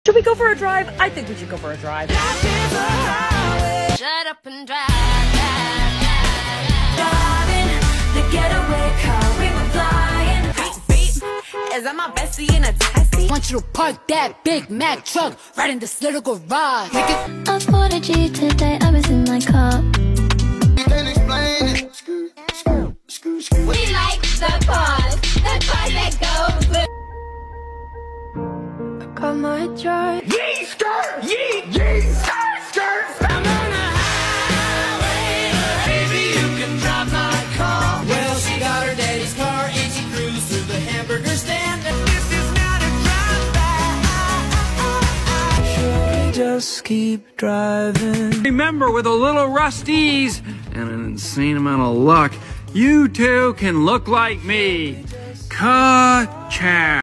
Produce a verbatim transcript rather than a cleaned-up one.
Should we go for a drive? I think we should go for a drive. Shut up and drive, drive, drive, driving the getaway car, we were flying. Is that my bestie in a tessie? Want you to park that Big Mac truck right in this little garage. Make it. I bought a G today, I was in my car. You can explain it. Screw, screw, screw, screw. We like the pause, the pause that goes. Got my drive. Yee, skirt, yee, yee, skirt, skirt. I'm on a highway. Baby, you can drive my car. Well, she got her daddy's car and she cruised through the hamburger stand. This is not a drive-by. Should we just keep driving? Remember, with a little rusties and an insane amount of luck, you too can look like me. Ka-chow.